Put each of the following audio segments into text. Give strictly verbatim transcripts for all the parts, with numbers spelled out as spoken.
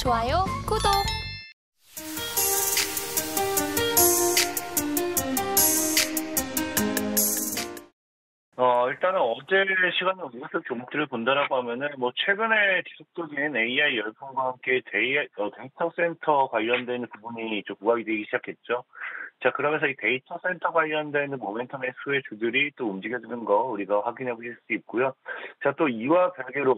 좋아요, 구독! 어, 일단은 어제 시간에 우리가 종목들을 본다라고 하면은, 뭐, 최근에 지속적인 에이아이 열풍과 함께 데이, 어, 데이터 센터 관련된 부분이 좀 부각이 되기 시작했죠. 자, 그러면서 이 데이터 센터 관련된 모멘텀의 수혜 주들이 또 움직여주는 거 우리가 확인해 보실 수 있고요. 자, 또 이와 별개로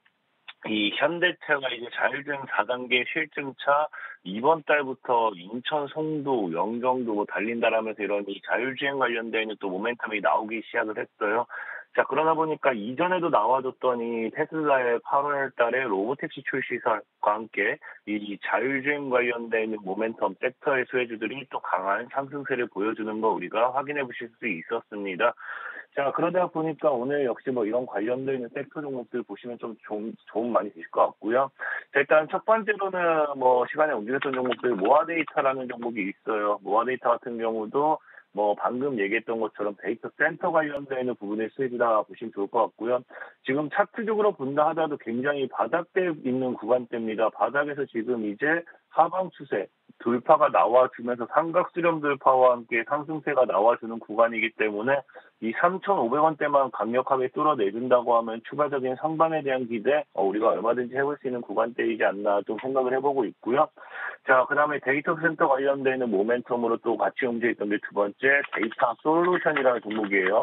이 현대차가 이제 자율주행 사 단계 실증차 이번 달부터 인천, 송도, 영종도 뭐 달린다라면서 이런 이 자율주행 관련된 또 모멘텀이 나오기 시작을 했어요. 자, 그러다 보니까 이전에도 나와줬던 이 테슬라의 팔월 달에 로보택시 출시설과 함께 이 자율주행 관련된 모멘텀 섹터의 수혜주들이 또 강한 상승세를 보여주는 거 우리가 확인해 보실 수 있었습니다. 자, 그러다 보니까 오늘 역시 뭐 이런 관련되어 있는 섹터 종목들 보시면 좀 좋은, 도움 많이 되실 것 같고요. 자, 일단 첫 번째로는 뭐 시간에 움직였던 종목들 모아데이터라는 종목이 있어요. 모아데이터 같은 경우도 뭐 방금 얘기했던 것처럼 데이터 센터 관련되어 있는 부분의 수익이다 보시면 좋을 것 같고요. 지금 차트적으로 본다 하더라도 굉장히 바닥대 있는 구간대입니다. 바닥에서 지금 이제 하방 추세, 돌파가 나와주면서 삼각수렴 돌파와 함께 상승세가 나와주는 구간이기 때문에 이 삼천오백 원대만 강력하게 뚫어내준다고 하면 추가적인 상방에 대한 기대 어, 우리가 얼마든지 해볼 수 있는 구간대이지 않나 좀 생각을 해보고 있고요. 자, 그 다음에 데이터 센터 관련되는 모멘텀으로 또 같이 움직였던 게 두 번째 데이터 솔루션이라는 종목이에요.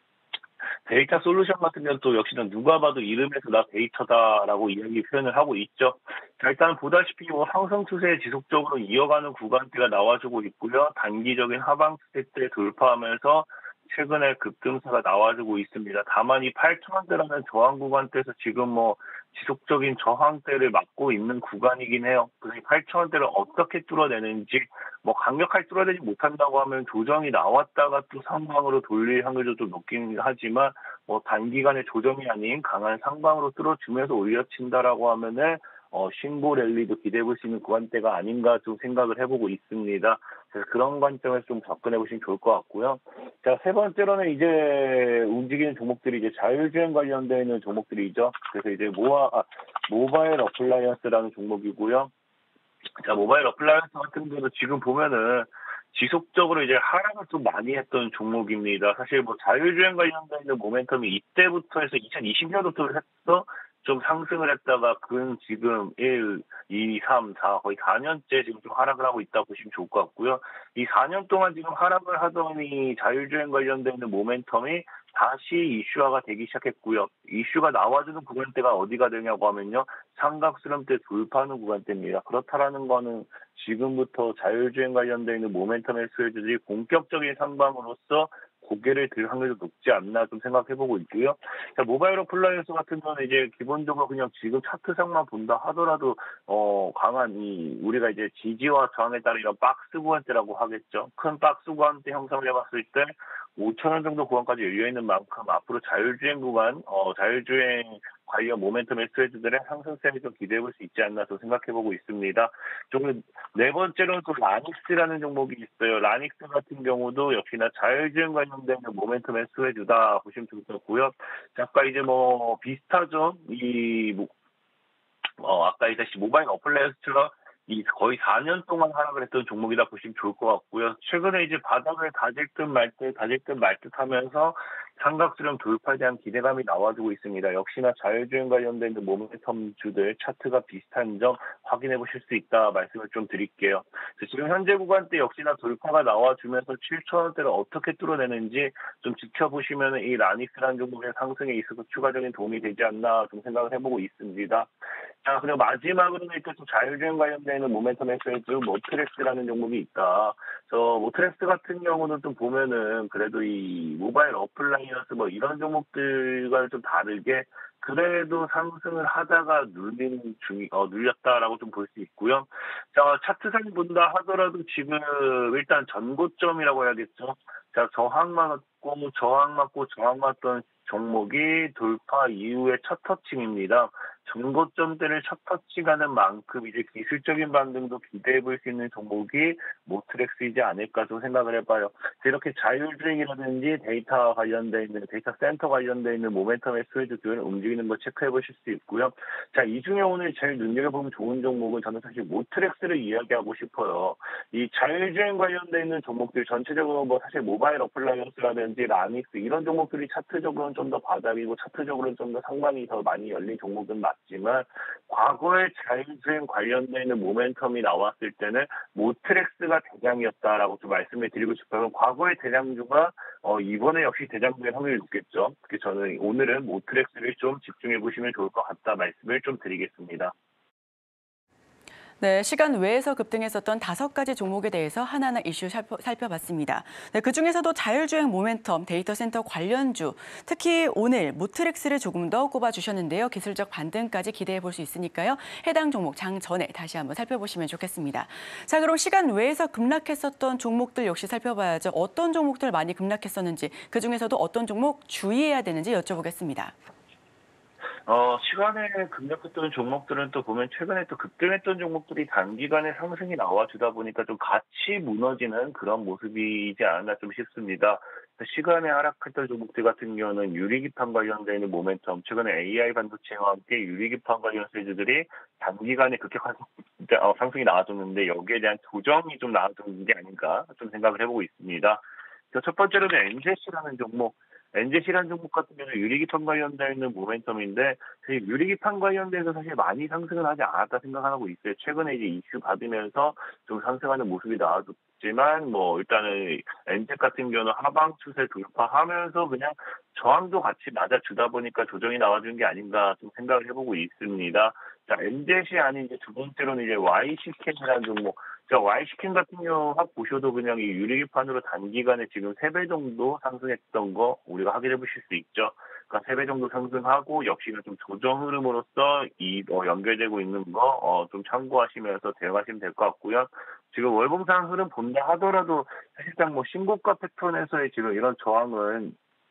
데이터 솔루션 같은 경우는 또 역시나 누가 봐도 이름에서 나 데이터다라고 이야기 표현을 하고 있죠. 자, 일단 보다시피 뭐 상승 추세 지속적으로 이어가는 구간대가 나와주고 있고요. 단기적인 하방 추세 때 돌파하면서 최근에 급등세가 나와주고 있습니다. 다만 이 팔천 원대라는 저항 구간대에서 지금 뭐 지속적인 저항대를 맞고 있는 구간이긴 해요. 그래서 이 팔천 원대를 어떻게 뚫어내는지 뭐 강력하게 뚫어내지 못한다고 하면 조정이 나왔다가 또 상방으로 돌릴 확률도 좀 높긴 하지만 뭐 단기간의 조정이 아닌 강한 상방으로 뚫어주면서 올려친다라고 하면은 어, 신고 랠리도 기대해 볼 수 있는 구간대가 아닌가 좀 생각을 해보고 있습니다. 그래서 그런 관점에서 좀 접근해 보시면 좋을 것 같고요. 자, 세 번째로는 이제 움직이는 종목들이 이제 자율주행 관련되어 있는 종목들이죠. 그래서 이제 모아, 아, 모바일 어플라이언스라는 종목이고요. 자, 모바일 어플라이언스 같은 경우도 지금 보면은 지속적으로 이제 하락을 좀 많이 했던 종목입니다. 사실 뭐 자율주행 관련되어 있는 모멘텀이 이때부터 해서 이천이십 년도부터 해서 좀 상승을 했다가 근 지금 일, 이, 삼, 사 거의 사 년째 지금 좀 하락을 하고 있다고 보시면 좋을 것 같고요. 이 사 년 동안 지금 하락을 하더니 자율주행 관련되는 모멘텀이 다시 이슈화가 되기 시작했고요. 이슈가 나와주는 구간대가 어디가 되냐고 하면요. 삼각수렴대 돌파하는 구간대입니다. 그렇다라는 거는 지금부터 자율주행 관련되어 있는 모멘텀의 수혜주들이 본격적인 상방으로서 고개를 들 확률도 높지 않나 좀 생각해보고 있고요. 자, 모바일 어플라이언스 같은 경우는 이제 기본적으로 그냥 지금 차트상만 본다 하더라도 어 강한 이 우리가 이제 지지와 저항에 따른 이런 박스 구간대라고 하겠죠. 큰 박스 구간대 형성을 해봤을 때 오천 원 정도 구간까지 열려있는 만큼 앞으로 자율주행 구간, 어 자율주행 관련 모멘텀의 수혜주들의 상승세를 좀 기대해볼 수 있지 않나 또 생각해보고 있습니다. 좀 네 번째로는 또 라닉스라는 종목이 있어요. 라닉스 같은 경우도 역시나 자율주행 관련된 모멘텀의 수혜주다 보시면 좋을 것 같고요. 자, 아까 이제 뭐 비슷하죠. 이 뭐, 어, 아까 이다시 모바일 어플라이언스처럼 이 거의 사 년 동안 하락을 했던 종목이다 보시면 좋을 것 같고요. 최근에 이제 바닥을 다질 듯 말 듯, 다질 듯 말 듯 하면서 삼각수렴 돌파에 대한 기대감이 나와주고 있습니다. 역시나 자율주행 관련된 모멘텀 주들 차트가 비슷한 점 확인해 보실 수 있다 말씀을 좀 드릴게요. 지금 현재 구간대 역시나 돌파가 나와주면서 칠천 원대를 어떻게 뚫어내는지 좀 지켜보시면 이 라닉스라는 종목의 상승에 있어서 추가적인 도움이 되지 않나 좀 생각을 해보고 있습니다. 자, 그리고 마지막으로는 일단 또 자율주행 관련되는 모멘텀의 수혜주 모트렉스라는 종목이 있다. 저 모트렉스 같은 경우는 좀 보면은 그래도 이 모바일 어플라이언스 뭐 이런 종목들과 좀 다르게 그래도 상승을 하다가 눌린 중이 어 눌렸다라고 좀 볼 수 있고요. 자, 차트상 본다 하더라도 지금 일단 전고점이라고 해야겠죠. 자, 저항 맞고 저항 맞고 저항 맞던 종목이 돌파 이후의 첫 터칭입니다. 전고점들을 첫 터치하는 만큼 이제 기술적인 반등도 기대해 볼 수 있는 종목이 모트렉스이지 않을까 좀 생각을 해봐요. 이렇게 자율주행이라든지 데이터 관련돼 있는 데이터 센터 관련돼 있는 모멘텀의 스웨드들 움직이는 거 체크해 보실 수 있고요. 자, 이 중에 오늘 제일 눈여겨보면 좋은 종목은 저는 사실 모트렉스를 이야기하고 싶어요. 이 자율주행 관련돼 있는 종목들 전체적으로 뭐 사실 모바일 어플라이언스라든지 라믹스 이런 종목들이 차트적으로는 좀 더 바닥이고 차트적으로는 좀 더 상반이 더 많이 열린 종목은 맞지만 과거에 자율주행 관련돼 있는 모멘텀이 나왔을 때는 모트렉스가 대장이었다라고 좀 말씀을 드리고 싶어요. 과거의 대장주가 어, 이번에 역시 대장주의 확률이 높겠죠. 그래서 저는 오늘은 모트렉스를 좀 집중해 보시면 좋을 것 같다 말씀을 좀 드리겠습니다. 네, 시간 외에서 급등했었던 다섯 가지 종목에 대해서 하나하나 이슈 살펴, 살펴봤습니다. 네, 그중에서도 자율주행 모멘텀, 데이터 센터 관련주, 특히 오늘 모트렉스를 조금 더 꼽아주셨는데요. 기술적 반등까지 기대해 볼 수 있으니까요. 해당 종목 장 전에 다시 한번 살펴보시면 좋겠습니다. 자, 그럼 시간 외에서 급락했었던 종목들 역시 살펴봐야죠. 어떤 종목들 많이 급락했었는지, 그중에서도 어떤 종목 주의해야 되는지 여쭤보겠습니다. 어, 시간에 급락했던 종목들은 또 보면 최근에 또 급등했던 종목들이 단기간에 상승이 나와주다 보니까 좀 같이 무너지는 그런 모습이지 않았나 좀 싶습니다. 시간에 하락했던 종목들 같은 경우는 유리기판 관련된 모멘텀, 최근에 에이아이 반도체와 함께 유리기판 관련 세주들이 단기간에 급격한 어, 상승이 나와줬는데 여기에 대한 조정이 좀 나와준 게 아닌가 좀 생각을 해보고 있습니다. 첫 번째로는 엔제시라는 종목. 엔제시라는 종목 같은 경우는 유리기판 관련되어 있는 모멘텀인데 사실 유리기판 관련돼서 사실 많이 상승은 하지 않았다 생각하고 있어요. 최근에 이제 이슈 받으면서 좀 상승하는 모습이 나와줬지만 뭐 일단은 엔제 같은 경우는 하방 추세 돌파하면서 그냥 저항도 같이 맞아주다 보니까 조정이 나와준 게 아닌가 좀 생각을 해보고 있습니다. 자, 엔제시 아닌 이제 두 번째로는 이제 와이씨캠이라는 종목. 자, 와이씨캠 같은 경우 확 보셔도 그냥 이 유리기판으로 단기간에 지금 세 배 정도 상승했던 거 우리가 확인해 보실 수 있죠. 그러니까 세 배 정도 상승하고 역시나 좀 조정 흐름으로서 이 어, 연결되고 있는 거 어, 좀 참고하시면서 대응하시면 될 것 같고요. 지금 월봉상 흐름 본다 하더라도 사실상 뭐 신고가 패턴에서의 지금 이런 저항은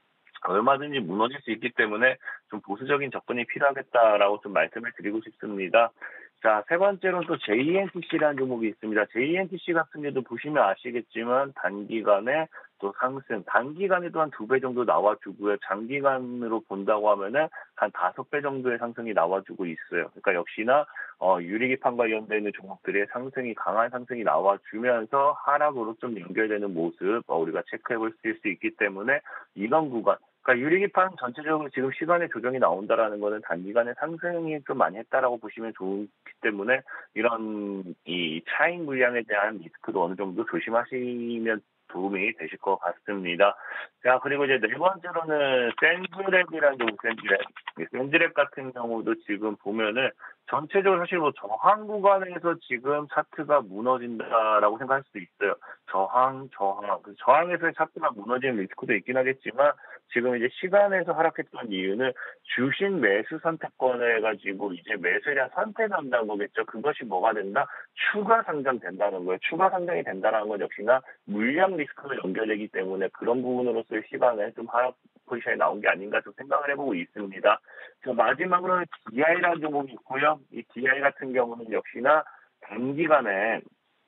얼마든지 무너질 수 있기 때문에 좀 보수적인 접근이 필요하겠다라고 좀 말씀을 드리고 싶습니다. 자, 세 번째로는 또 제이엔티씨라는 종목이 있습니다. 제이엔티씨 같은 경우도 보시면 아시겠지만 단기간에 또 상승, 단기간에도 한 두 배 정도 나와주고요. 장기간으로 본다고 하면은 한 다섯 배 정도의 상승이 나와주고 있어요. 그러니까 역시나 어, 유리기판 관련되어 있는 종목들의 상승이 강한 상승이 나와주면서 하락으로 좀 연결되는 모습 어, 우리가 체크해 볼 수 있기 때문에 이런 구간 그러니까 유리기판 전체적으로 지금 시간의 조정이 나온다라는 거는 단기간에 상승이 좀 많이 했다라고 보시면 좋기 때문에 이런 이 차익 물량에 대한 리스크도 어느 정도 조심하시면 도움이 되실 것 같습니다. 자, 그리고 이제 네 번째로는 센즈랩이라는 종목, 센즈랩. 센즈랩 같은 경우도 지금 보면은 전체적으로 사실 뭐 저항 구간에서 지금 차트가 무너진다라고 생각할 수도 있어요. 저항, 저항. 그 저항에서의 차트가 무너지는 리스크도 있긴 하겠지만 지금 이제 시간에서 하락했던 이유는 주식 매수 선택권을 가지고 이제 매수에 대한 선택을 한다는 거겠죠. 그것이 뭐가 된다? 추가 상장된다는 거예요. 추가 상장이 된다는 건 역시나 물량 리스크가 연결되기 때문에 그런 부분으로서의 시간에 좀 하락 포지션이 나온 게 아닌가 좀 생각을 해보고 있습니다. 자, 마지막으로는 디아이라는 종목이 있고요. 이 디아이 같은 경우는 역시나 단기간에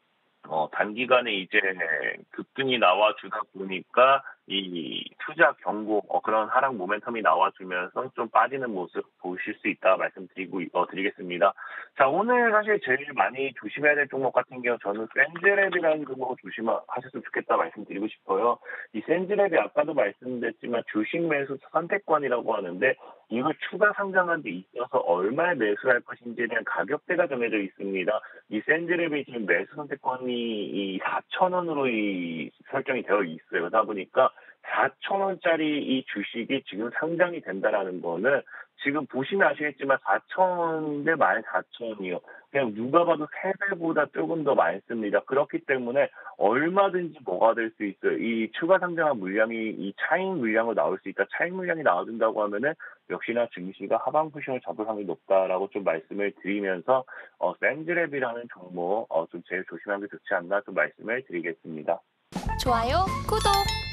어, 단기간에 이제 급등이 나와주다 보니까 이 투자 경고, 어, 그런 하락 모멘텀이 나와주면서 좀 빠지는 모습 보실 수 있다 말씀드리고, 어, 드리겠습니다. 자, 오늘 사실 제일 많이 조심해야 될 종목 같은 경우 저는 센즈랩이라는 종목을 조심하셨으면 좋겠다 말씀드리고 싶어요. 이 센즈랩이 아까도 말씀드렸지만 주식 매수 선택권이라고 하는데 이걸 추가 상장한 데 있어서 얼마에 매수할 를 것인지에 대한 가격대가 정해져 있습니다. 이 센즈랩이 지금 매수 선택권이 이 사천 원으로 이 설정이 되어 있어요. 그러다 보니까 사천 원짜리 이 주식이 지금 상장이 된다라는 거는 지금 보시면 아시겠지만 사천 대 만 사천 원이요. 그냥 누가 봐도 세 배보다 조금 더 많습니다. 그렇기 때문에 얼마든지 뭐가 될 수 있어요. 이 추가 상장한 물량이 이 차익 물량으로 나올 수 있다. 차익 물량이 나와준다고 하면은 역시나 증시가 하방 쿠션을 잡을 확률이 높다라고 좀 말씀을 드리면서 어, 센즈랩이라는 종목 어, 좀 제일 조심하는 게 좋지 않나 좀 말씀을 드리겠습니다. 좋아요, 구독!